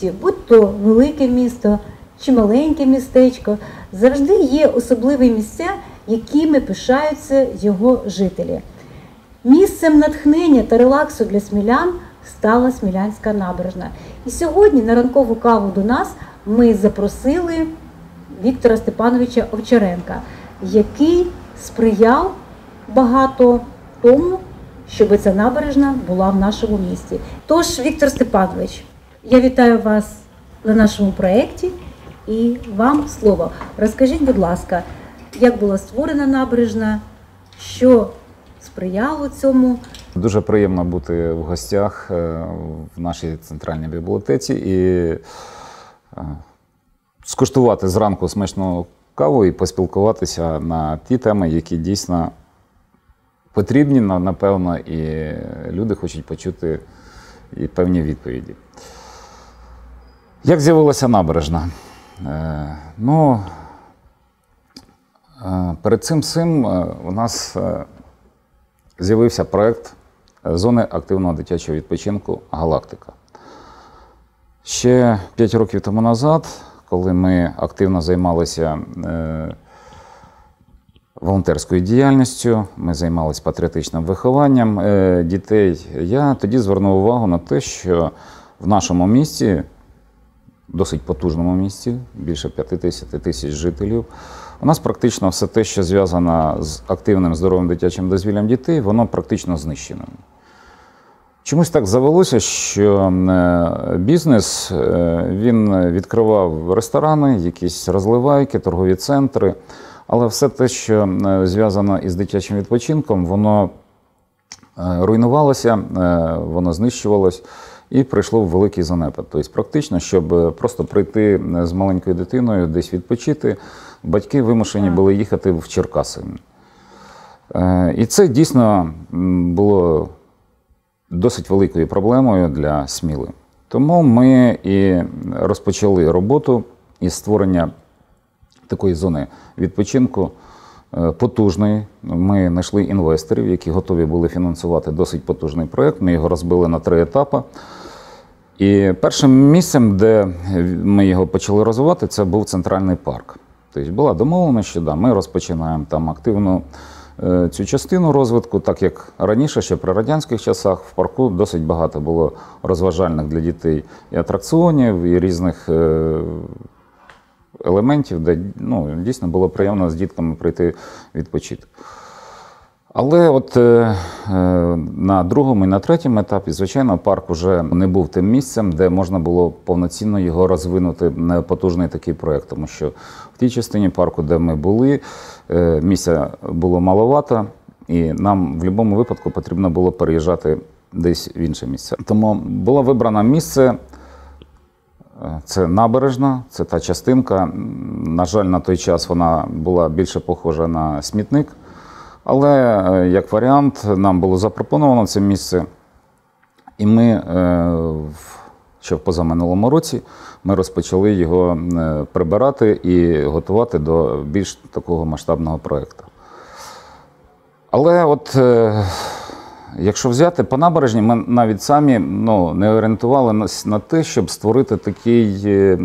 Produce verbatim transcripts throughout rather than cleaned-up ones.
місті, будь то велике місто чи маленьке містечко, завжди є особливі місця, якими пишаються його жителі. Місцем натхнення та релаксу для смілян стала Смілянська набережна. І сьогодні на ранкову каву до нас ми запросили Віктора Степановича Овчаренка, який сприяв багато тому, щоб ця набережна була в нашому місті. Тож, Віктор Степанович, я вітаю вас на нашому проєкті і вам слово. Розкажіть, будь ласка, як була створена набережна, що сприяло цьому? Дуже приємно бути в гостях в нашій центральній бібліотеці і скуштувати зранку смачну каву і поспілкуватися на ті теми, які дійсно потрібні, напевно, і люди хочуть почути і певні відповіді. Як з'явилася набережна? Е, ну, е, перед цим всім у нас з'явився проєкт зони активного дитячого відпочинку «Галактика». Ще п'ять років тому назад, коли ми активно займалися е, волонтерською діяльністю, ми займалися патріотичним вихованням е, дітей, я тоді звернув увагу на те, що в нашому місті, досить потужному місті, більше п'ятдесят тисяч жителів, у нас практично все те, що зв'язано з активним здоровим дитячим дозвіллям дітей, воно практично знищено. Чомусь так завелося, що бізнес, він відкривав ресторани, якісь розливайки, торгові центри, але все те, що зв'язано із дитячим відпочинком, воно руйнувалося, воно знищувалось і прийшло в великий занепад. Тобто практично, щоб просто прийти з маленькою дитиною десь відпочити, батьки вимушені були їхати в Черкаси. І це дійсно було досить великою проблемою для Сміли. Тому ми і розпочали роботу із створення такої зони відпочинку потужної. Ми знайшли інвесторів, які готові були фінансувати досить потужний проєкт. Ми його розбили на три етапи. І першим місцем, де ми його почали розвивати, це був центральний парк. Тобто була домовленість, що да, ми розпочинаємо там активну цю частину розвитку, так як раніше, ще при радянських часах, в парку досить багато було розважальних для дітей і атракціонів, і різних елементів, де ну, дійсно було приємно з дітками прийти відпочити. Але от е, на другому і на третьому етапі, звичайно, парк вже не був тим місцем, де можна було повноцінно його розвинути на потужний такий проєкт. Тому що в тій частині парку, де ми були, е, місця було маловато, і нам в будь-якому випадку потрібно було переїжджати десь в інше місце. Тому було вибрано місце, це набережна, це та частинка. На жаль, на той час вона була більше похожа на смітник. Але, як варіант, нам було запропоновано це місце, і ми, ще в позаминулому році, ми розпочали його прибирати і готувати до більш такого масштабного проєкту. Але от, якщо взяти по набережні, ми навіть самі ну, не орієнтувалися на те, щоб створити такий,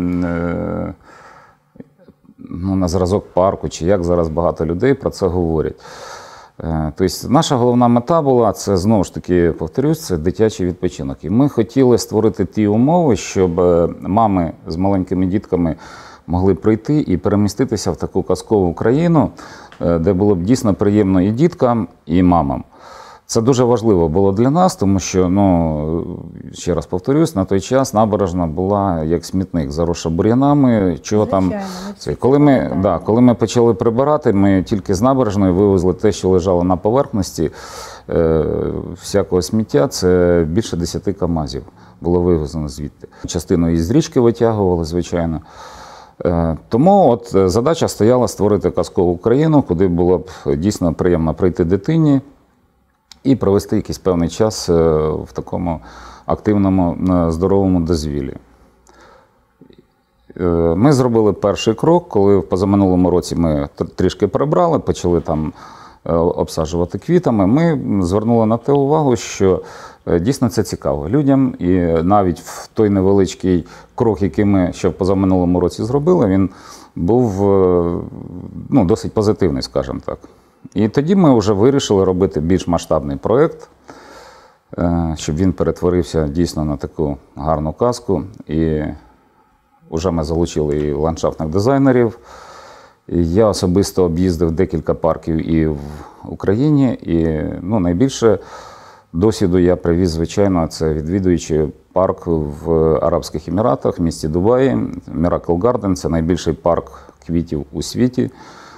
ну, на зразок парку, чи як зараз багато людей про це говорять. Тобто наша головна мета була, це знову ж таки, повторюсь, це дитячий відпочинок. І ми хотіли створити ті умови, щоб мами з маленькими дітками могли прийти і переміститися в таку казкову країну, де було б дійсно приємно і діткам, і мамам. Це дуже важливо було для нас, тому що, ну, ще раз повторюсь, на той час набережна була як смітник, заросша бур'янами, чого там. Коли ми, да, коли ми почали прибирати, ми тільки з набережної вивезли те, що лежало на поверхності е, всякого сміття, це більше десяти камазів було вивезено звідти. Частину із річки витягували, звичайно. Е, тому от задача стояла створити казкову країну, куди було б дійсно приємно прийти дитині і провести якийсь певний час в такому активному, здоровому дозвіллі. Ми зробили перший крок, коли в позаминулому році ми трішки прибрали, почали там обсаджувати квітами. Ми звернули на те увагу, що дійсно це цікаво людям. І навіть в той невеличкий крок, який ми ще в позаминулому році зробили, він був ну, досить позитивний, скажімо так. І тоді ми вже вирішили робити більш масштабний проєкт, щоб він перетворився дійсно на таку гарну казку. І вже ми залучили і ландшафтних дизайнерів. І я особисто об'їздив декілька парків і в Україні. І ну, найбільше досвіду я привіз, звичайно, це відвідуючи парк в Арабських Еміратах, в місті Дубаї. Miracle Garden – це найбільший парк квітів у світі,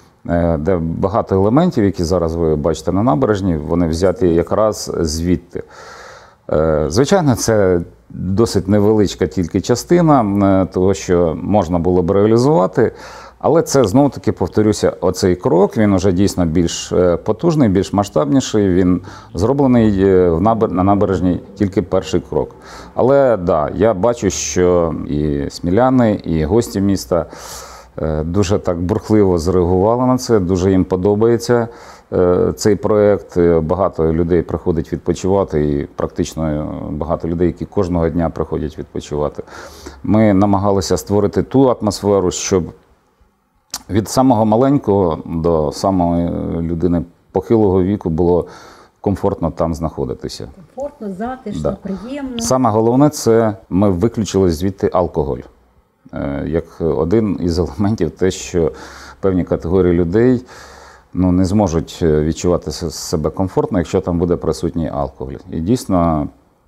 де багато елементів, які зараз ви бачите на набережні, вони взяті якраз звідти. Звичайно, це досить невеличка тільки частина того, що можна було б реалізувати, але це, знову-таки, повторюся, оцей крок, він вже дійсно більш потужний, більш масштабніший, він зроблений на набережній тільки перший крок. Але, так, да, я бачу, що і сміляни, і гості міста дуже так бурхливо зреагували на це, дуже їм подобається цей проєкт. Багато людей приходить відпочивати, і практично багато людей, які кожного дня приходять відпочивати. Ми намагалися створити ту атмосферу, щоб від самого маленького до самої людини похилого віку було комфортно там знаходитися. Комфортно, затишно, Да. приємно. Саме головне – це ми виключили звідти алкоголь. Як один із елементів те, що певні категорії людей ну, не зможуть відчувати себе комфортно, якщо там буде присутній алкоголь. І дійсно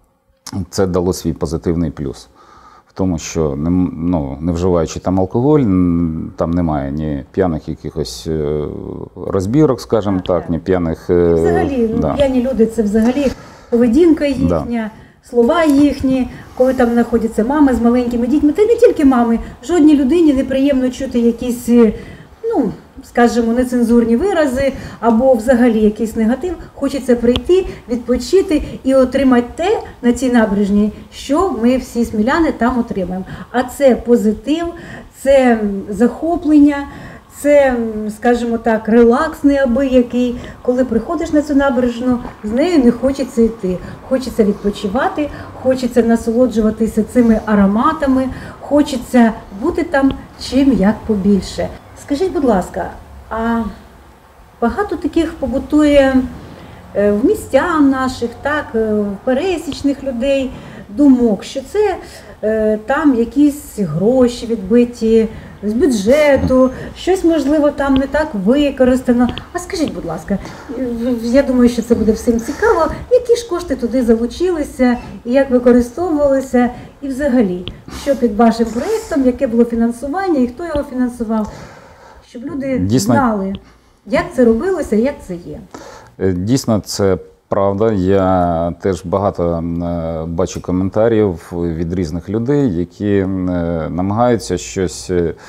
це дало свій позитивний плюс. В тому, що ну, не вживаючи там алкоголь, там немає ні п'яних якихось розбірок, скажімо так, так, ні п'яних... Взагалі, да. ну, п'яні люди – це взагалі поведінка їхня, да. Слова їхні, коли там знаходяться мами з маленькими дітьми, та й не тільки мами. Жодній людині неприємно чути якісь, ну, скажімо, нецензурні вирази або взагалі якийсь негатив. Хочеться прийти, відпочити і отримати те на цій набережній, що ми всі сміляни там отримаємо. А це позитив, це захоплення, це, скажімо так, релакс неабиякий. Коли приходиш на цю набережну, з нею не хочеться йти. Хочеться відпочивати, хочеться насолоджуватися цими ароматами, хочеться бути там чим як побільше. Скажіть, будь ласка, а багато таких побутує в містян наших, так, в пересічних людей думок, що це е, там якісь гроші відбиті з бюджету, щось, можливо, там не так використано. А скажіть, будь ласка, я думаю, що це буде всім цікаво, які ж кошти туди залучилися, і як використовувалися, і взагалі, що під вашим проєктом, яке було фінансування, і хто його фінансував, щоб люди Дійсно... знали, як це робилося, як це є. Дійсно, це правда. Я теж багато бачу коментарів від різних людей, які намагаються щось,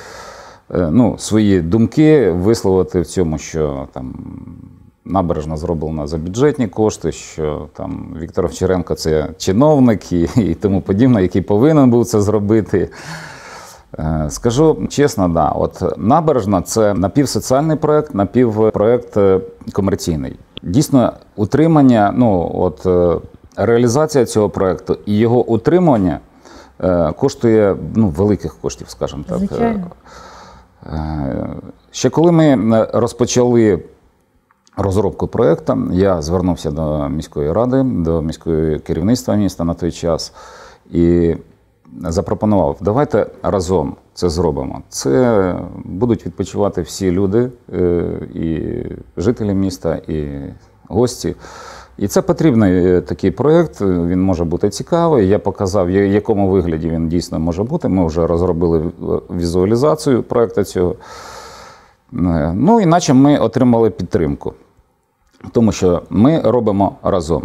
ну, свої думки висловити в цьому, що там набережна зроблена за бюджетні кошти, що там Віктор Овчаренко – це чиновник і, і тому подібне, який повинен був це зробити. Скажу чесно, да, от набережна – це напівсоціальний проєкт, напівпроєкт комерційний. Дійсно, утримання, ну, от, реалізація цього проєкту і його утримання е, коштує, ну, великих коштів, скажімо так. Звичайно. Е, ще коли ми розпочали розробку проєкту, я звернувся до міської ради, до міського керівництва міста на той час і запропонував, давайте разом це зробимо. Це будуть відпочивати всі люди, і жителі міста, і гості. І це потрібний такий проєкт, він може бути цікавий. Я показав, в якому вигляді він дійсно може бути. Ми вже розробили візуалізацію проєкту цього. Ну, іначе ми отримали підтримку, тому що ми робимо разом.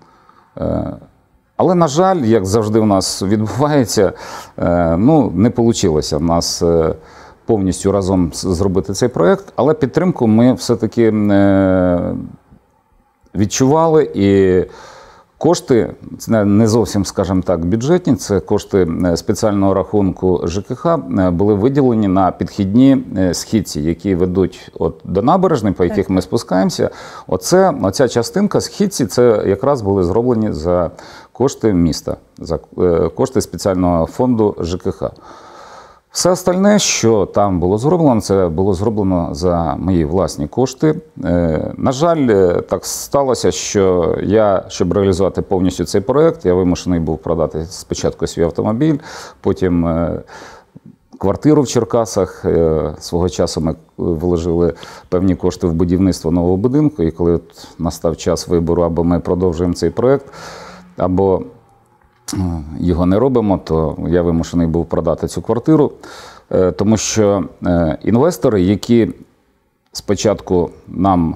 Але, на жаль, як завжди у нас відбувається, ну, не вийшло в нас повністю разом зробити цей проєкт, але підтримку ми все-таки відчували, і Кошти це не зовсім, скажімо так, бюджетні, це кошти спеціального рахунку ЖКХ були виділені на підхідні східці, які ведуть от до набережної, по яких ми спускаємося. Оце, оця частинка східці, це якраз були зроблені за кошти міста, за кошти спеціального фонду ЖКХ. Все остальне, що там було зроблено, це було зроблено за мої власні кошти. Е, на жаль, так сталося, що я, щоб реалізувати повністю цей проєкт, я вимушений був продати спочатку свій автомобіль, потім е, квартиру в Черкасах. Е, свого часу ми вложили певні кошти в будівництво нового будинку, і коли от настав час вибору, або ми продовжуємо цей проєкт, або його не робимо, то я вимушений був продати цю квартиру, тому що інвестори, які спочатку нам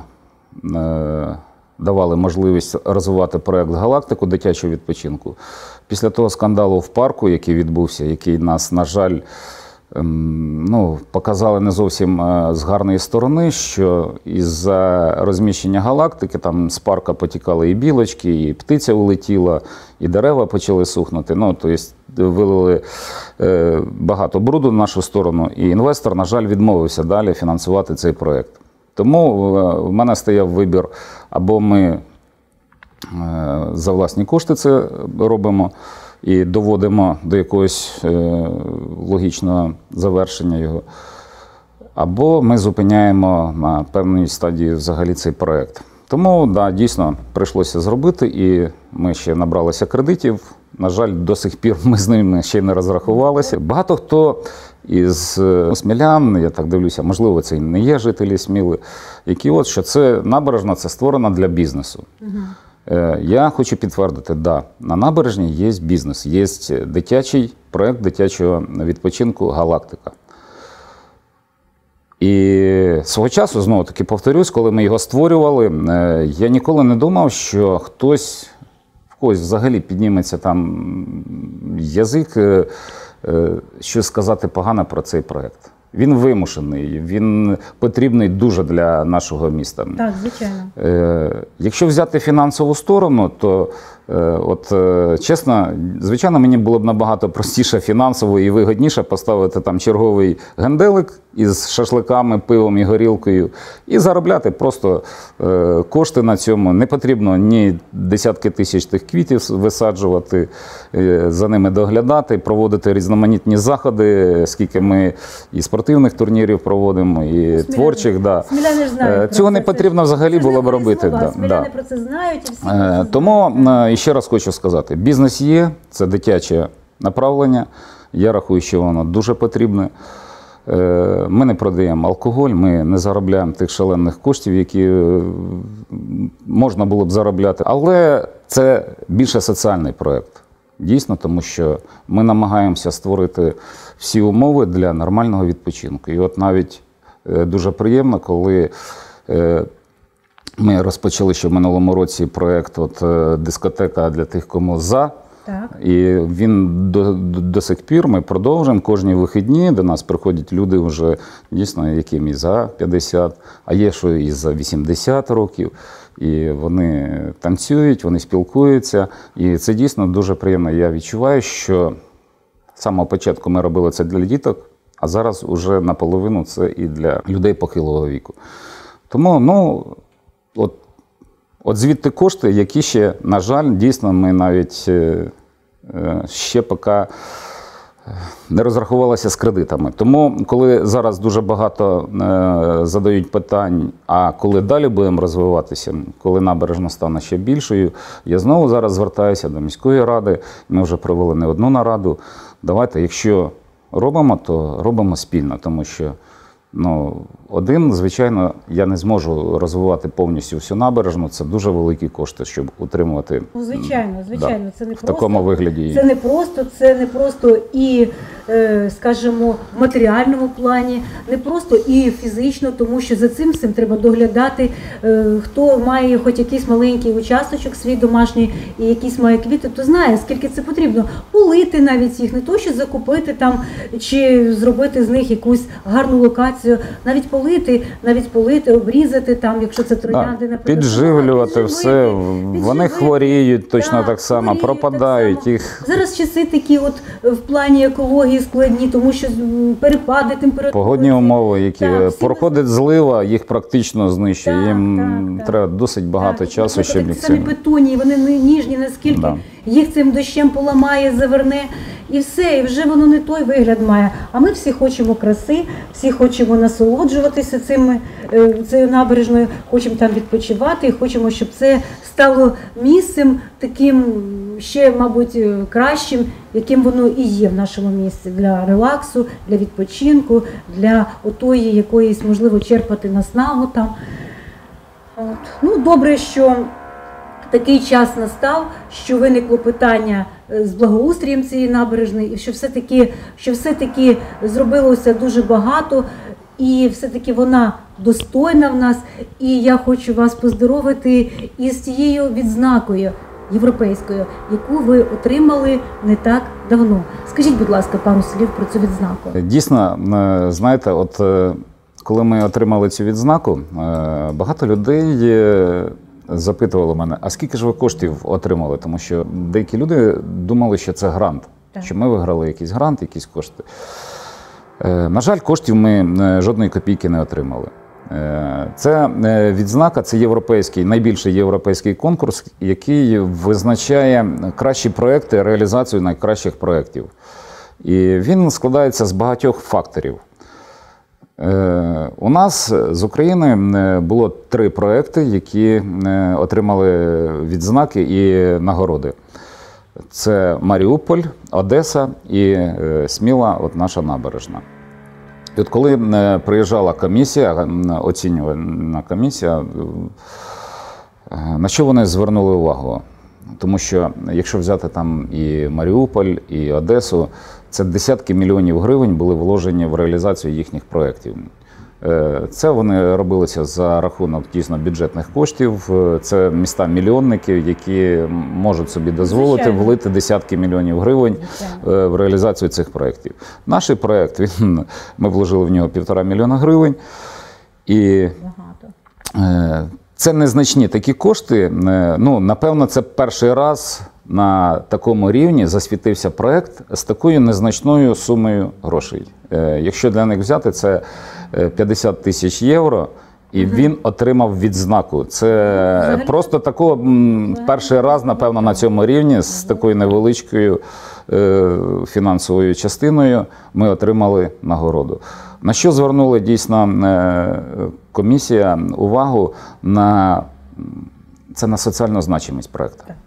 давали можливість розвивати проєкт «Галактику» дитячого відпочинку, після того скандалу в парку, який відбувся, який нас, на жаль, ну, показали не зовсім з гарної сторони, що із-за розміщення галактики там з парка потікали і білочки, і птиця улетіла, і дерева почали сухнути. Ну, тобто вилили е, багато бруду в нашу сторону, і інвестор, на жаль, відмовився далі фінансувати цей проєкт. Тому в мене стояв вибір, або ми е, за власні кошти це робимо, і доводимо до якогось е, логічного завершення його, або ми зупиняємо на певній стадії взагалі цей проєкт. Тому, да, дійсно, прийшлося зробити, і ми ще набралися кредитів. На жаль, до сих пір ми з ними ще не розрахувалися. Багато хто із смілян, я так дивлюся, можливо, це і не є жителі Сміли, які от, що це набережна, це створена для бізнесу. Угу. Я хочу підтвердити, да, на набережній є бізнес, є дитячий проєкт дитячого відпочинку «Галактика». І свого часу, знову таки повторюсь, коли ми його створювали, я ніколи не думав, що хтось, в когось взагалі підніметься там язик, щось сказати погане про цей проєкт. Він вимушений, він потрібний дуже для нашого міста. Так, звичайно. Е, якщо взяти фінансову сторону, то, е, от, е, чесно, звичайно, мені було б набагато простіше фінансово і вигідніше поставити там черговий генделик із шашликами, пивом і горілкою і заробляти просто е, кошти на цьому. Не потрібно ні десятки тисяч тих квітів висаджувати, е, за ними доглядати, проводити різноманітні заходи, скільки ми і спортивних турнірів проводимо, і Сміляни. творчих. Да. Сміляни ж знають. Цього не потрібно взагалі було б робити. Да, Сміляни да. про це знають. І всі е, тому е, ще раз хочу сказати, бізнес є, це дитяче направлення. Я рахую, що воно дуже потрібне. Ми не продаємо алкоголь, ми не заробляємо тих шалених коштів, які можна було б заробляти. Але це більше соціальний проєкт. Дійсно, тому що ми намагаємося створити всі умови для нормального відпочинку. І от навіть дуже приємно, коли ми розпочали ще в минулому році проєкт от, «Дискотека для тих, кому за». Так. І він до, до, до сих пір, ми продовжуємо, кожні вихідні до нас приходять люди вже дійсно, яким і за п'ятдесят, а є, що і за вісімдесят років. І вони танцюють, вони спілкуються. І це дійсно дуже приємно. Я відчуваю, що з самого початку ми робили це для діток, а зараз уже наполовину це і для людей похилого віку. Тому, ну, от, От звідти кошти, які ще, на жаль, дійсно ми навіть ще поки не розрахувалися з кредитами. Тому, коли зараз дуже багато задають питань, а коли далі будемо розвиватися, коли набережна стане ще більшою, я знову зараз звертаюся до міської ради, ми вже провели не одну нараду. Давайте, якщо робимо, то робимо спільно, тому що Ну, один, звичайно, я не зможу розвивати повністю всю набережну. Це дуже великі кошти, щоб утримувати. Ну, звичайно, звичайно, да, це не в просто, такому вигляді. Це не просто, це не просто і, скажімо, в матеріальному плані, не просто і фізично, тому що за цим всім треба доглядати. Хто має хоч якийсь маленький участочок свій домашній і якісь має квіти, то знає, скільки це потрібно. Полити навіть їх, не то, що закупити там чи зробити з них якусь гарну локацію. вегетацію, навіть полити, навіть полити, обрізати там, якщо це троянди, наприклад. Підживлювати підживити, все, вони підживити. хворіють точно Так, так само, хворіють пропадають так само. їх. Зараз часи такі от в плані екології складні, тому що м, перепади температури. Погодні умови, які Так, всі проходить злива, їх практично знищує. Так, Їм так, так. треба досить багато Так, часу, наприклад, щоб їх ті самі цим. петунії, вони не ніжні, наскільки Да. їх цим дощем поламає, заверне, і все, і вже воно не той вигляд має. А ми всі хочемо краси, всі хочемо насолоджуватися цими, е, цією набережною, хочемо там відпочивати, і хочемо, щоб це стало місцем таким ще, мабуть, е, кращим, яким воно і є в нашому місці для релаксу, для відпочинку, для отої якоїсь, можливо, черпати наснагу там. От. Ну, добре, що такий час настав, що виникло питання е, з благоустрієм цієї набережної, і що все-таки, що все-таки зробилося дуже багато, і все-таки вона достойна в нас. І я хочу вас поздоровити із цією відзнакою європейською, яку ви отримали не так давно. Скажіть, будь ласка, пару слів про цю відзнаку. Дійсно, е, знаєте, от е, коли ми отримали цю відзнаку, е, багато людей е, запитували мене, а скільки ж ви коштів отримали? Тому що деякі люди думали, що це грант, Так. що ми виграли якийсь грант, якісь кошти. Е, На жаль, коштів ми е, жодної копійки не отримали. Е, Це е, відзнака, це європейський, найбільший європейський конкурс, який визначає кращі проекти, реалізацію найкращих проєктів. І він складається з багатьох факторів. Е, У нас з України е, було три проекти, які е, отримали відзнаки і нагороди. Це Маріуполь, Одеса і е, Сміла, от наша набережна. І от коли е, приїжджала комісія, м, оцінювальна комісія, е, на що вони звернули увагу? Тому що якщо взяти там і Маріуполь, і Одесу, це десятки мільйонів гривень були вложені в реалізацію їхніх проєктів. Е, Це вони робилися за рахунок дійсно бюджетних коштів. Е, Це міста-мільйонники, які можуть собі дозволити Звичайно. влити десятки мільйонів гривень Звичайно. е, в реалізацію цих проєктів. Наш проєкт, він, ми вложили в нього півтора мільйона гривень. І Багато. Е, це незначні такі кошти. Е, Ну, напевно, це перший раз на такому рівні засвітився проєкт з такою незначною сумою грошей. Е, Якщо для них взяти, це е, п'ятдесят тисяч євро, і він отримав відзнаку. Це Взагалі- просто такого м, перший раз, напевно, на цьому рівні з такою невеличкою е, фінансовою частиною ми отримали нагороду. На що звернула дійсно е, комісія увагу на це на соціальну значимість проєкту. Так.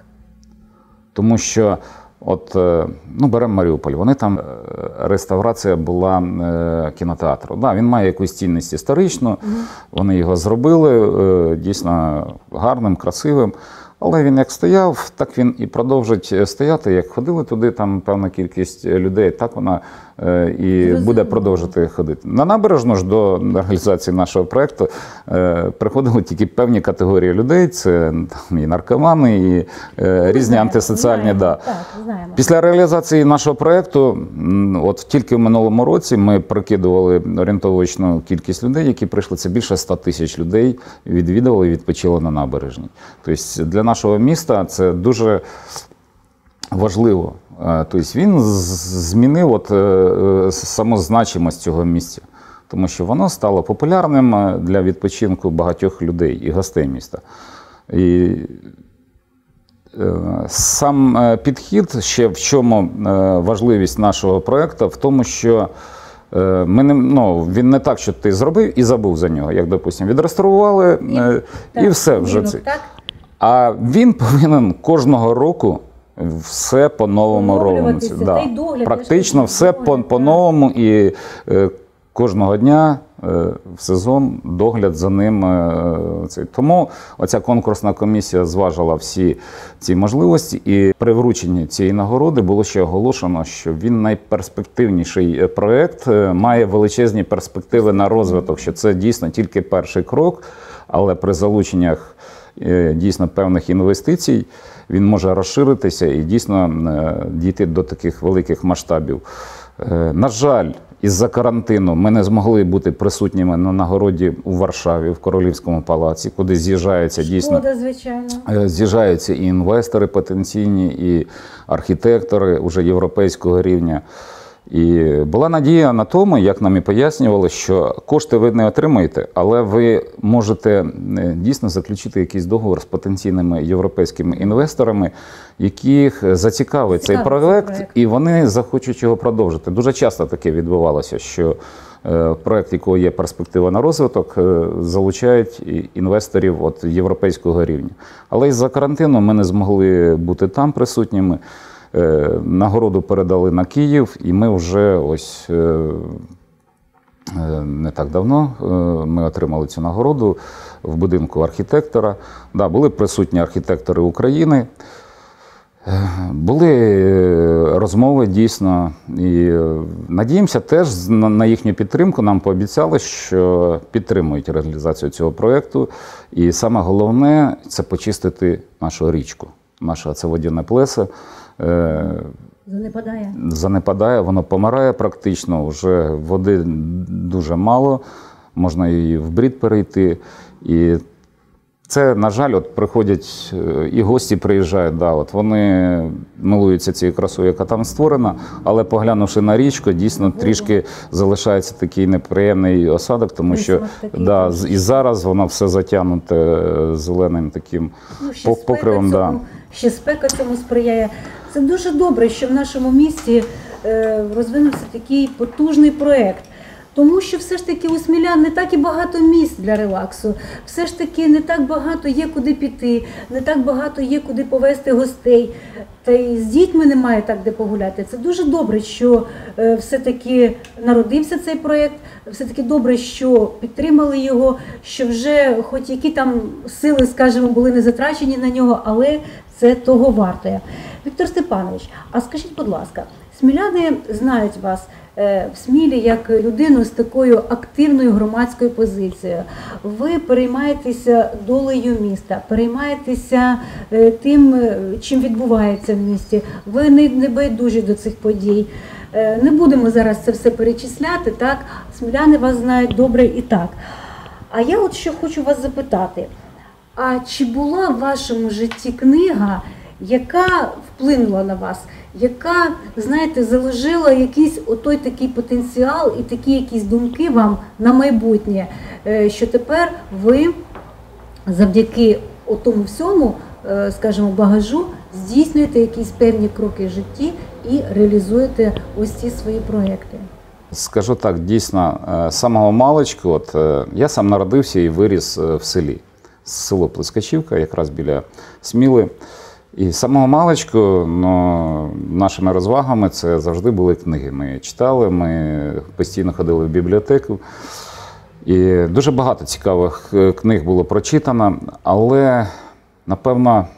Тому що, от, е, ну, беремо Маріуполь, вони там, е, реставрація була е, кінотеатру. Да, він має якусь цінність історичну, вони його зробили е, дійсно гарним, красивим. Але він як стояв, так він і продовжить стояти. Як ходили туди, там певна кількість людей, так вона е, і Зрозуміло. буде продовжувати ходити. На набережну ж до реалізації нашого проєкту е, приходили тільки певні категорії людей. Це там, і наркомани, і е, різні Знаємо, антисоціальні. знаємо. Да. Так, знаємо. Після реалізації нашого проєкту, м, от тільки в минулому році ми прикидували орієнтовочну кількість людей, які прийшли. Це більше ста тисяч людей відвідували і відпочили на набережній. Тобто для нашого міста це дуже важливо. Е, Тобто він з- змінив от, е, е, саму значимость цього місця, тому що воно стало популярним е, для відпочинку багатьох людей і гостей міста. І Е, Сам е, підхід, ще в чому е, важливість нашого проєкту, в тому, що е, ми не, ну, він не так, що ти зробив і забув за нього, як, допустимо, відреставрували е, і, Так, все вже будинок, це. так? А він повинен кожного року все по-новому Оновлюватися, робити. та й догляд, Практично я ж все кажу, по- догляд, по-новому і е, кожного дня е, в сезон догляд за ним. е, цей. Тому оця конкурсна комісія зважила всі ці можливості, і при врученні цієї нагороди було ще оголошено, що він найперспективніший проєкт, е, має величезні перспективи на розвиток, що це дійсно тільки перший крок, але при залученнях е, дійсно певних інвестицій він може розширитися і дійсно е, дійти до таких великих масштабів. Е, На жаль, із-за карантину ми не змогли бути присутніми на нагороді у Варшаві, в Королівському палаці, куди з'їжджаються дійсно Шкода, звичайно. з'їжджаються і інвестори потенційні, і архітектори уже європейського рівня. І була надія на тому, як нам і пояснювали, що кошти ви не отримаєте, але ви можете дійсно заключити якийсь договор з потенційними європейськими інвесторами, яких зацікавить цей проект, проект, і вони захочуть його продовжити. Дуже часто таке відбувалося, що проект, якого є перспектива на розвиток, залучають інвесторів от європейського рівня. Але із-за карантину ми не змогли бути там присутніми. Нагороду передали на Київ, і ми вже ось не так давно ми отримали цю нагороду в будинку архітектора. Да, були присутні архітектори України, були розмови дійсно, і надіємося теж на їхню підтримку. Нам пообіцяли, що підтримують реалізацію цього проєкту. І саме головне – це почистити нашу річку, наше оцеводяне плесо. Занепадає. Занепадає, воно помирає практично, вже води дуже мало, можна і в брід перейти. І це, на жаль, от приходять і гості приїжджають, да, от вони милуються цією красою, яка там створена, але поглянувши на річку, дійсно трішки залишається такий неприємний осадок, тому що да, і зараз воно все затягнуте зеленим таким ну, покривом. Да. Ще спека цьому сприяє. Це дуже добре, що в нашому місті розвинувся такий потужний проєкт. Тому що все ж таки у смілян не так і багато місць для релаксу, все ж таки не так багато є куди піти, не так багато є куди повезти гостей, та й з дітьми немає так де погуляти. Це дуже добре, що все-таки народився цей проєкт, все-таки добре, що підтримали його, що вже хоч які там сили, скажімо, були не затрачені на нього, але це того варте. Віктор Степанович, а скажіть, будь ласка, сміляни знають вас в Смілі як людину з такою активною громадською позицією. Ви переймаєтеся долею міста, переймаєтеся тим, чим відбувається в місті. Ви не байдужі до цих подій. Не будемо зараз це все перечисляти, так? Сміляни вас знають добре і так. А я от що хочу вас запитати. А чи була в вашому житті книга, яка вплинула на вас, яка, знаєте, заложила якийсь отой такий потенціал і такі якісь думки вам на майбутнє, що тепер ви завдяки тому всьому, скажімо, багажу, здійснюєте якісь певні кроки в житті і реалізуєте ось ці свої проекти? Скажу так, дійсно, з самого маличку, от я сам народився і виріс в селі. Село Плескачівка, якраз біля Сміли. І з самого маличку ну, нашими розвагами це завжди були книги. Ми читали, ми постійно ходили в бібліотеку. І дуже багато цікавих книг було прочитано, але, напевно,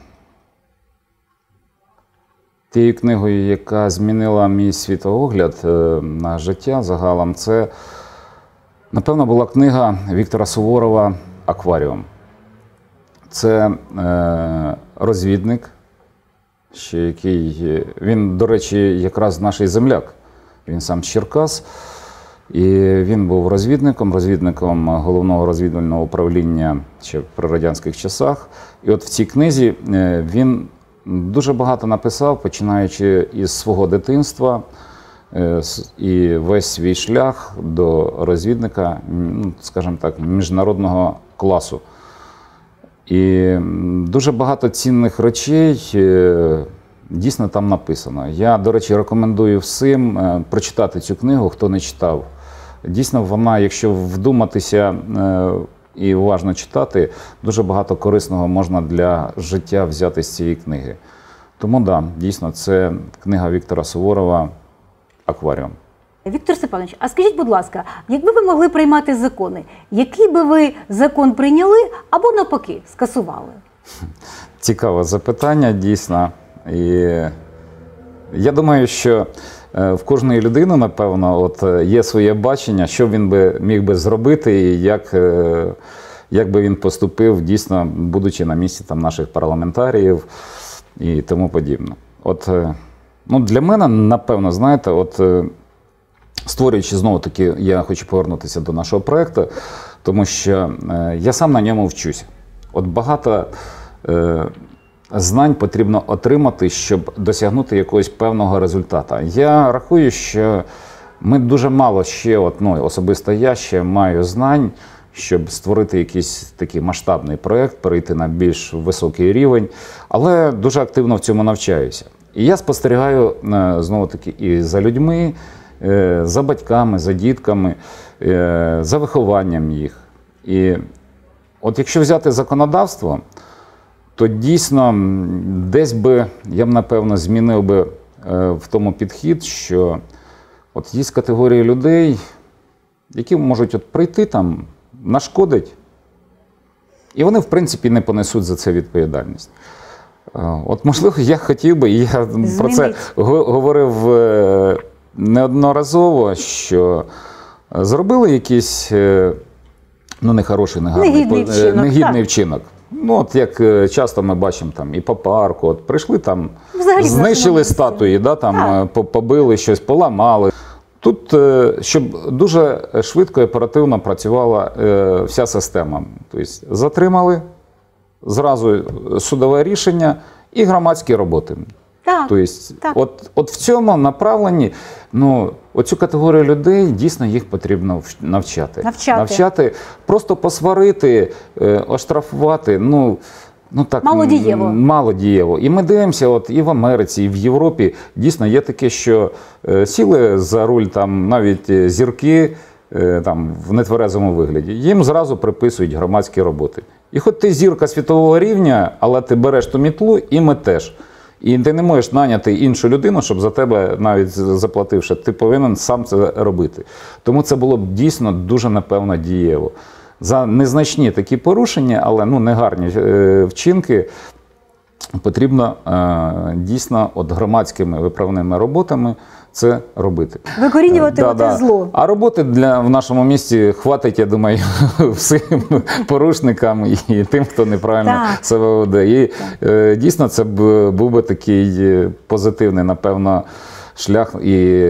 тією книгою, яка змінила мій світогляд на життя загалом, це, напевно, була книга Віктора Суворова «Акваріум». Це е, розвідник, ще який, він, до речі, якраз наш земляк, він сам з Черкас, і він був розвідником, розвідником головного розвідувального управління ще при радянських часах. І от в цій книзі він дуже багато написав, починаючи із свого дитинства, і весь свій шлях до розвідника, скажімо так, міжнародного класу. І дуже багато цінних речей дійсно там написано. Я, до речі, рекомендую всім прочитати цю книгу, хто не читав. Дійсно, вона, якщо вдуматися і уважно читати, дуже багато корисного можна для життя взяти з цієї книги. Тому, так, да, дійсно, це книга Віктора Суворова «Акваріум». Віктор Степанович, а скажіть, будь ласка, якби ви могли приймати закони, який би ви закон прийняли або навпаки скасували? Цікаве запитання, дійсно. І я думаю, що в кожної людини, напевно, от є своє бачення, що він би міг би зробити і як, як би він поступив, дійсно, будучи на місці там, наших парламентаріїв і тому подібне. От, ну, для мене, напевно, знаєте, от створюючи, знову-таки, я хочу повернутися до нашого проєкту, тому що е, я сам на ньому вчусь. От багато е, знань потрібно отримати, щоб досягнути якогось певного результату. Я рахую, що ми дуже мало ще, от, ну, особисто я ще маю знань, щоб створити якийсь такий масштабний проєкт, перейти на більш високий рівень, але дуже активно в цьому навчаюся. І я спостерігаю, знову-таки, і за людьми, за батьками, за дітками, за вихованням їх. І от якщо взяти законодавство, то дійсно десь би, я б, напевно, змінив би в тому підхід, що от є категорії людей, які можуть от прийти там, нашкодить, і вони, в принципі, не понесуть за це відповідальність. От, можливо, я хотів би, і я Змінить. про це говорив неодноразово, що зробили якийсь, ну, нехороший, негарний, негідний вчинок. Негідний вчинок. Ну, от як часто ми бачимо там і по парку, от прийшли там, взагалі знищили статуї, да, там, побили щось, поламали. Тут, щоб дуже швидко і оперативно працювала вся система. Тобто затримали, зразу судове рішення і громадські роботи. Так, тобто, так. От, от в цьому направленні, ну, оцю категорію людей, дійсно їх потрібно навчати. Навчати. Навчати, просто посварити, оштрафувати, ну, Ну, так, мало дієво. Мало дієво. І ми дивимося, от і в Америці, і в Європі, дійсно є таке, що е, сіли за руль там навіть зірки е, там, в нетверезому вигляді. Їм зразу приписують громадські роботи. І хоч ти зірка світового рівня, але ти береш ту мітлу і метеш. І ти не можеш наняти іншу людину, щоб за тебе навіть заплативши. Ти повинен сам це робити. Тому це було б дійсно дуже, напевно, дієво. За незначні такі порушення, але ну, негарні е, вчинки, потрібно е, дійсно от громадськими виправними роботами це робити. Викорінювати да, оте да. зло. А роботи для, в нашому місті хватить, я думаю, всім порушникам і тим, хто неправильно так. себе веде. І е, дійсно це б, був би такий позитивний, напевно, шлях і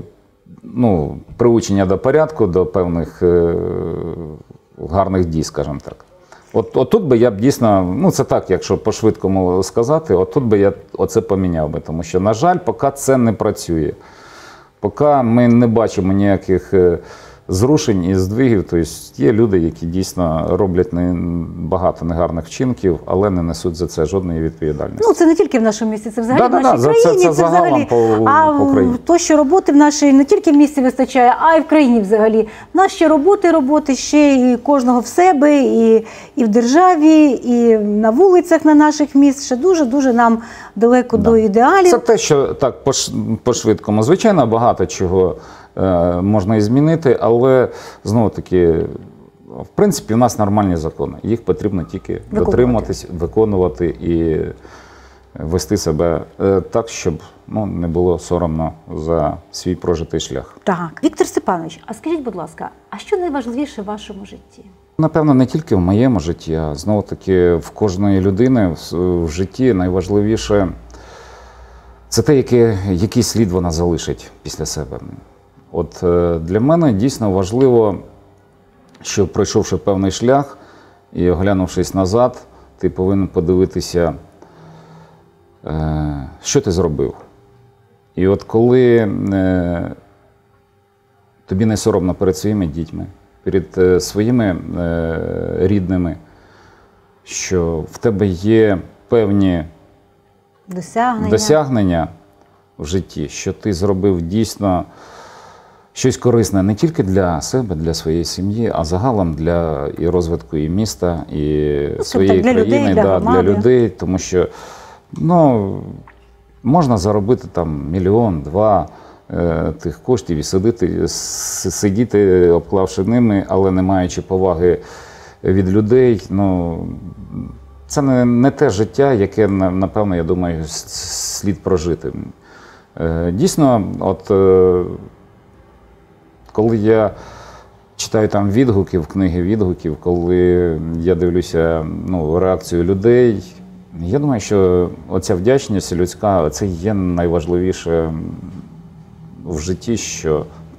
ну, приучення до порядку, до певних е, гарних дій, скажімо так. От, от тут би я б дійсно, ну це так, якщо по-швидкому сказати, от тут би я оце поміняв би, тому що, на жаль, поки це не працює. Поки ми не бачимо ніяких зрушень і здвигів, тобто є люди, які дійсно роблять не, багато негарних вчинків, але не несуть за це жодної відповідальності. Ну, це не тільки в нашому місті, це взагалі да, в нашій да, країні. Це, це, це взагалі, по, а по країні. то, що роботи в нашій не тільки в місті вистачає, а й в країні взагалі. В нас ще роботи, роботи, ще і кожного в себе, і, і в державі, і на вулицях на наших міст. Ще дуже-дуже нам далеко да. до ідеалів. Це те, що так по-швидкому. Звичайно, багато чого е, можна і змінити, але, знову-таки, в принципі, у нас нормальні закони. Їх потрібно тільки виконувати. дотримуватись, виконувати і вести себе е, так, щоб ну, не було соромно за свій прожитий шлях. Так. Віктор Степанович, а скажіть, будь ласка, а що найважливіше в вашому житті? Напевно, не тільки в моєму житті, а знову-таки в кожної людини в, в житті найважливіше це те, який, який слід вона залишить після себе. От е, для мене дійсно важливо, що пройшовши певний шлях і оглянувшись назад, ти повинен подивитися, е, що ти зробив. І от коли е, тобі не соромно перед своїми дітьми, перед е, своїми е, рідними, що в тебе є певні Досягнення. досягнення в житті, що ти зробив дійсно щось корисне не тільки для себе, для своєї сім'ї, а загалом для і розвитку і міста, і ну, своєї для країни, людей, для, да, для громади. людей, тому що ну, можна заробити там мільйон, два е, тих коштів і сидіти, сидіти, обклавши ними, але не маючи поваги від людей. Ну, це не, не те життя, яке, напевно, я думаю, слід прожити. Е, дійсно, от е, коли я читаю там відгуків, книги відгуків, коли я дивлюся ну, реакцію людей, я думаю, що оця вдячність людська, це є найважливіше в житті, що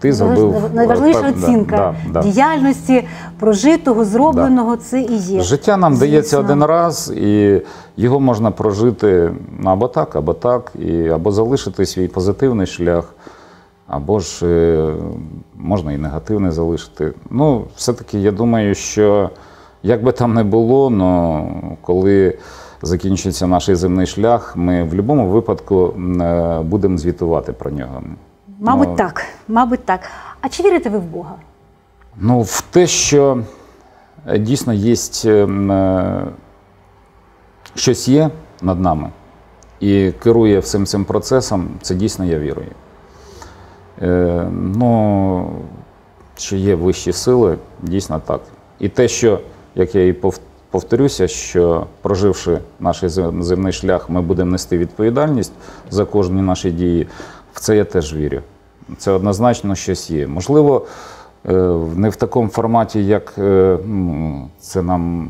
ти зробив… Найважливіша пев- оцінка да, да, да. діяльності, прожитого, зробленого, це і є. Життя нам Звісно. дається один раз, і його можна прожити або так, або так, і або залишити свій позитивний шлях, або ж е, можна і негативний залишити. Ну, все-таки я думаю, що як би там не було, но коли закінчиться наш земний шлях, ми в будь-якому випадку е, будемо звітувати про нього. Мабуть, Ну, так. Мабуть, так. А чи вірите ви в Бога? Ну, в те, що е, дійсно є е, щось є над нами і керує всім цим процесом, це дійсно я вірую. Е, ну, що є вищі сили, дійсно так. І те, що, як я і пов- повторюся, що проживши наш зем- земний шлях, ми будемо нести відповідальність за кожні наші дії, в це я теж вірю. Це однозначно щось є. Можливо, е, не в такому форматі, як е, ну, це нам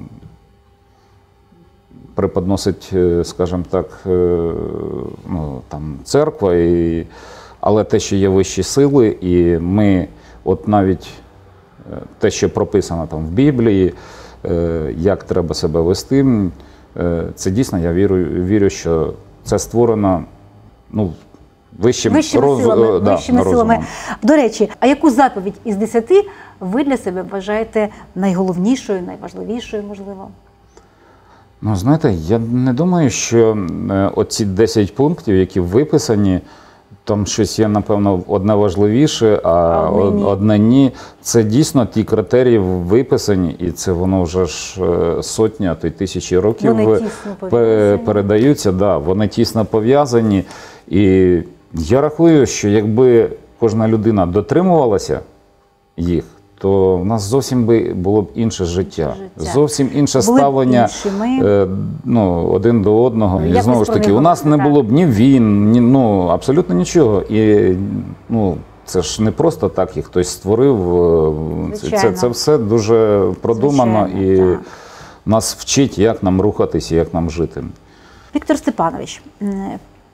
преподносить, е, скажімо так, е, ну, там, церква, і, але те, що є вищі сили, і ми, от навіть е, те, що прописано там в Біблії, е, як треба себе вести, е, це дійсно, я вірю, вірю, що це створено, ну, вищим Вищими роз- силами. е, да, Вищими розумом. силами. До речі, а яку заповідь із десяти ви для себе вважаєте найголовнішою, найважливішою, можливо? Ну, знаєте, я не думаю, що е, оці десять пунктів, які виписані, там щось є, напевно, одне важливіше, а А одне ні. од- одне ні. Це дійсно ті критерії виписані, і це воно вже ж е, сотні, а то й тисячі років Вони ви- тісно пе- пов'язані. передаються, да, вони тісно пов'язані. І я рахую, що якби кожна людина дотримувалася їх, то в нас зовсім би було б інше життя, Життя. зовсім інше Були б ставлення іншими. е, ну, один до одного. Ну, І якось знову ж про таки, них у нас не говорити, було б ні війн, ні, ну, абсолютно нічого. І ну, це ж не просто так їх хтось створив. е, Це, це, Звичайно. це все дуже продумано Звичайно, і так. нас вчить, як нам рухатися, як нам жити. Віктор Степанович, м,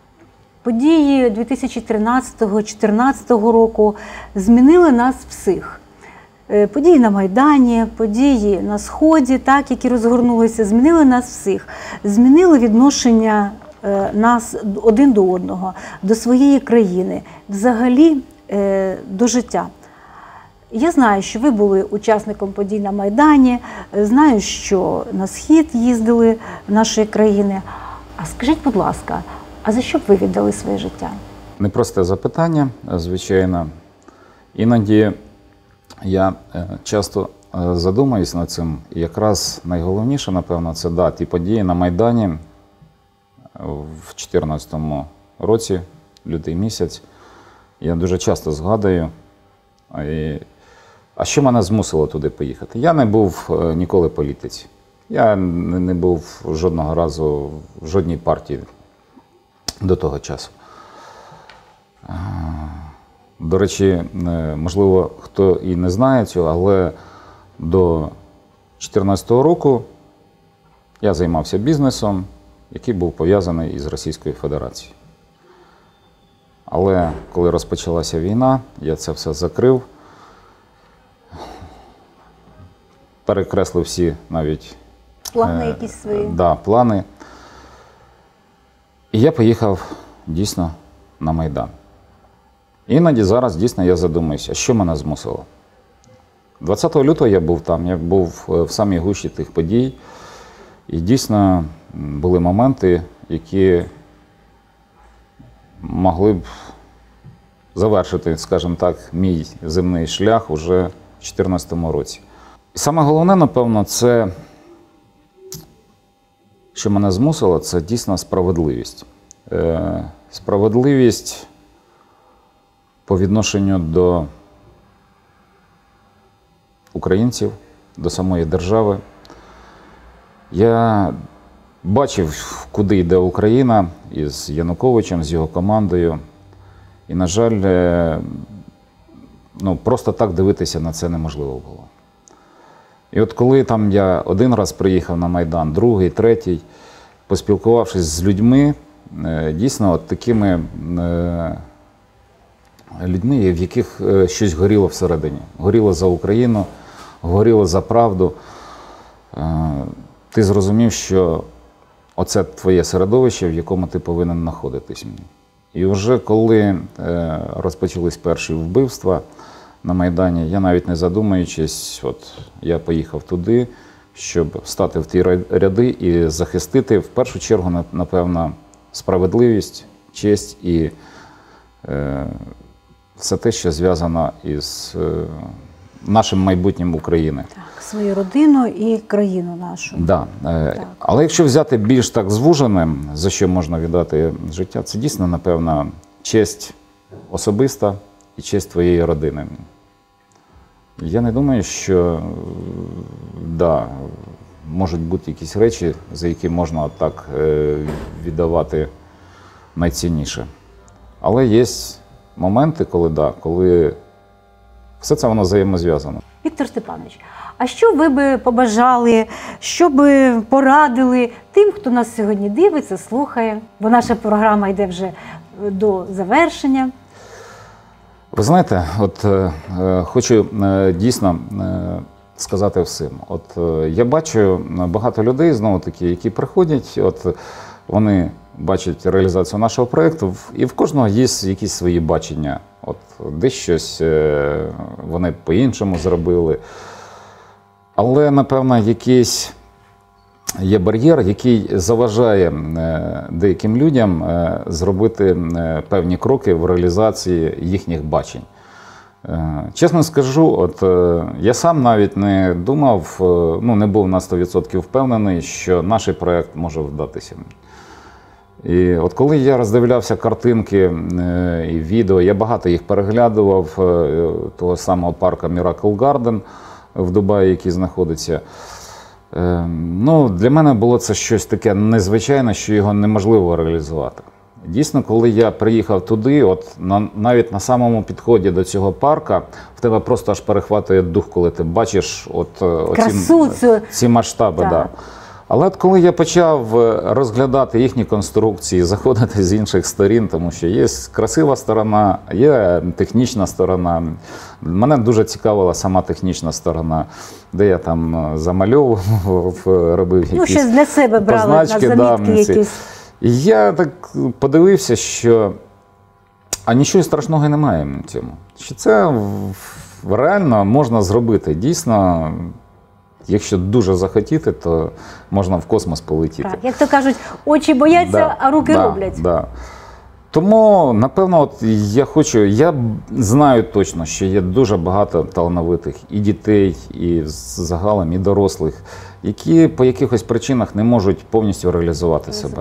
події дві тисячі тринадцятого-чотирнадцятого року змінили нас всіх. Е, Події на Майдані, події на Сході, так, які розгорнулися, змінили нас всіх. Змінили відношення е, нас один до одного, до своєї країни, взагалі е, до життя. Я знаю, що ви були учасником подій на Майдані, знаю, що на Схід їздили нашої країни. А скажіть, будь ласка, а за що б ви віддали своє життя? Непросте запитання, звичайно. Іноді я е, часто е, задумаюсь над цим. І якраз найголовніше, напевно, це да, ті події на Майдані е, в дві тисячі чотирнадцятому році, лютий місяць. Я дуже часто згадую. А, і, а що мене змусило туди поїхати? Я не був е, ніколи в політиці. Я не, не був жодного разу в жодній партії до того часу. До речі, можливо, хто і не знає цього, але до дві тисячі чотирнадцятого року я займався бізнесом, який був пов'язаний із Російською Федерацією. Але коли розпочалася війна, я це все закрив, перекреслив всі навіть Плани е, якісь свої? Да, плани. І я поїхав дійсно на Майдан. Іноді зараз дійсно я задумуюся, що мене змусило. двадцятого лютого я був там, я був в самій гущі тих подій. І дійсно були моменти, які могли б завершити, скажімо так, мій земний шлях уже в дві тисячі чотирнадцятому році. І саме головне, напевно, це, що мене змусило, це дійсно справедливість. Е, справедливість по відношенню до українців, до самої держави. Я бачив, куди йде Україна із Януковичем, з його командою. І, на жаль, ну, просто так дивитися на це неможливо було. І от коли там я один раз приїхав на Майдан, другий, третій, поспілкувавшись з людьми, дійсно от такими людьми, в яких е, щось горіло всередині. Горіло за Україну, горіло за правду. Е, ти зрозумів, що оце твоє середовище, в якому ти повинен знаходитись. І вже коли е, розпочались перші вбивства на Майдані, я навіть не задумуючись, от я поїхав туди, щоб стати в ті ряди і захистити, в першу чергу, напевно, справедливість, честь і е, все те, що зв'язано із е, нашим майбутнім України. Так, свою родину і країну нашу. Да. Е, так. Але якщо взяти більш так звуженим, за що можна віддати життя, це дійсно, напевно, честь особиста і честь твоєї родини. Я не думаю, що да, можуть бути якісь речі, за які можна так е, віддавати найцінніше. Але є моменти, коли, да, коли все це воно взаємозв'язано. Віктор Степанович, а що ви би побажали, що би порадили тим, хто нас сьогодні дивиться, слухає, бо наша програма йде вже до завершення? Ви знаєте, от е, хочу е, дійсно е, сказати всім. От е, я бачу багато людей, знову таки, які приходять, от вони бачать реалізацію нашого проєкту, і в кожного є якісь свої бачення. От десь щось е, вони по-іншому зробили. Але, напевно, якийсь є бар'єр, який заважає деяким людям зробити певні кроки в реалізації їхніх бачень. Чесно скажу, от я сам навіть не думав, ну не був на сто відсотків впевнений, що наш проєкт може вдатися. І от коли я роздивлявся картинки і відео, я багато їх переглядував, того самого парку Miracle Garden в Дубаї, який знаходиться. Ну, для мене було це щось таке незвичайне, що його неможливо реалізувати. Дійсно, коли я приїхав туди, от на, навіть на самому підході до цього парка, в тебе просто аж перехватує дух, коли ти бачиш от, оці, ці масштаби. Да. Але от коли я почав розглядати їхні конструкції, заходити з інших сторін, тому що є красива сторона, є технічна сторона. Мене дуже цікавила сама технічна сторона, де я там замальовував, робив якісь позначки. Ну, щось для себе брали на замітки да, якісь. І я так подивився, що а нічого страшного немає в цьому. Що це реально можна зробити. Дійсно, якщо дуже захотіти, то можна в космос полетіти. Так, як то кажуть, очі бояться, да, а руки да, роблять. Да. Тому, напевно, от я хочу, я знаю точно, що є дуже багато талановитих і дітей, і загалом, і дорослих, які по якихось причинах не можуть повністю реалізувати себе.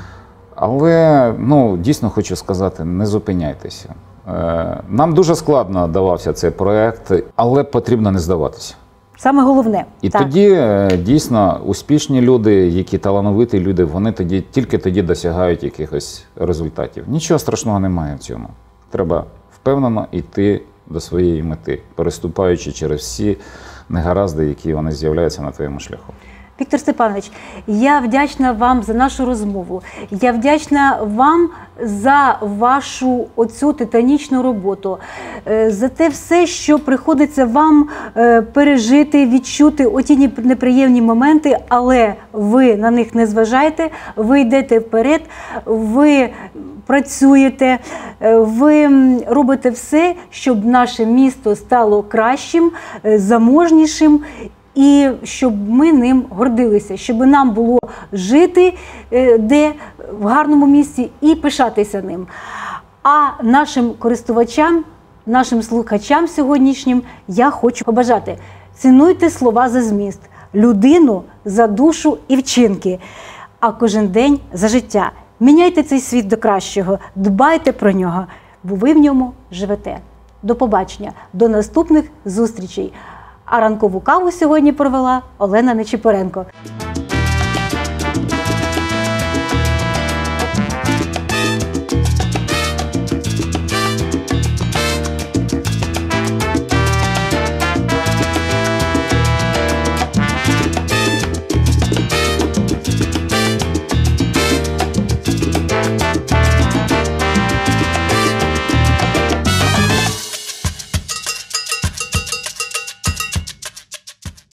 Але, ну, дійсно хочу сказати, не зупиняйтеся. Нам дуже складно давався цей проєкт, але потрібно не здаватися. Саме головне. І так. тоді дійсно успішні люди, які талановиті люди, вони тоді тільки тоді досягають якихось результатів. Нічого страшного немає в цьому. Треба впевнено йти до своєї мети, переступаючи через всі негаразди, які вони з'являються на твоєму шляху. Віктор Степанович, я вдячна вам за нашу розмову. Я вдячна вам за вашу оцю титанічну роботу, за те все, що приходиться вам пережити, відчути оті неприємні моменти, але ви на них не зважаєте, ви йдете вперед, ви працюєте, ви робите все, щоб наше місто стало кращим, заможнішим, і щоб ми ним гордилися, щоб нам було жити де в гарному місці і пишатися ним. А нашим користувачам, нашим слухачам сьогоднішнім я хочу побажати: цінуйте слова за зміст, людину за душу і вчинки, а кожен день за життя. Міняйте цей світ до кращого, дбайте про нього, бо ви в ньому живете. До побачення, до наступних зустрічей. А ранкову каву сьогодні провела Олена Нечипоренко.